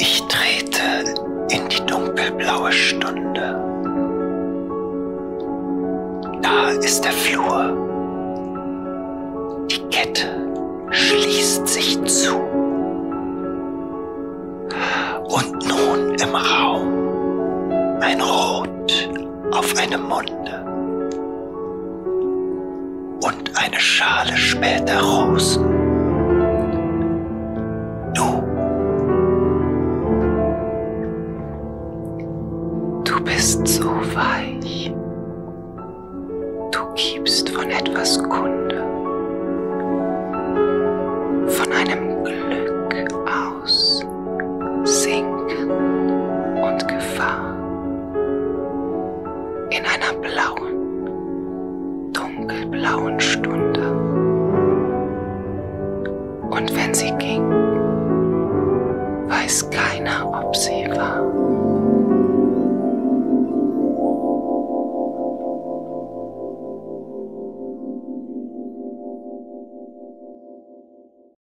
Ich trete in die dunkelblaue Stunde. Da ist der Flur. Die Kette schließt sich zu. Und nun im Raum ein Rot auf einem Munde und eine Schale später Rosen. Du bist so weich. Du gibst von etwas Kunde, von einem Glück aus, Sinken und Gefahr, in einer blauen, dunkelblauen Stunde. Und wenn sie ging, weiß keiner, ob sie war.